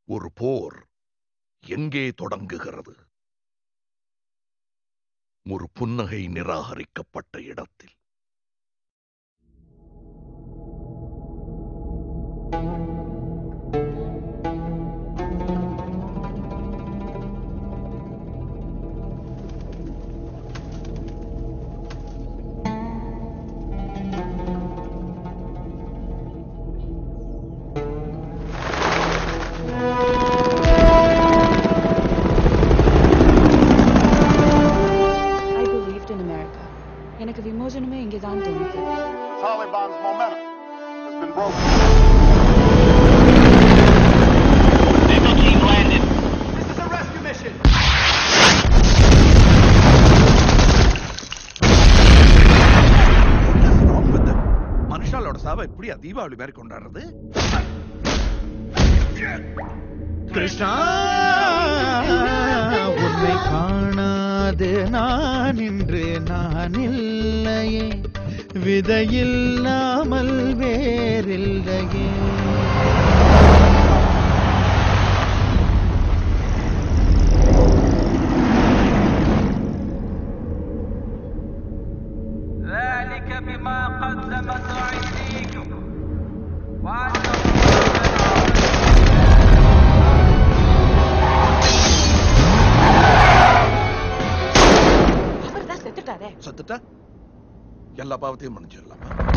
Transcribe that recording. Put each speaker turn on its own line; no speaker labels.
ஒரு போர் எங்கே தொடங்குகிறது? ஒரு புன்னகை நிராகரிக்கப்பட்ட இடத்தில்.
எனக்கு விமோசனமே இங்கேதான் தோணுது.
Taliban's momentum has been broken. Eagle team landed. This is a rescue mission.
மனுஷாலோட சாவை எப்படியா தீபாவளி மாதிரி கொண்டாடுறது?
கிருஷ்ணா, உன்னை காணாது நான் இன்று நான் இல்லையே, விதையில்லாமல் வேறில்லையே.
ذلك بما قدمت أيديكم وأن
செத்துட்டா
எல்லா பாவத்தையும் மன்னிச்சிடலாமா?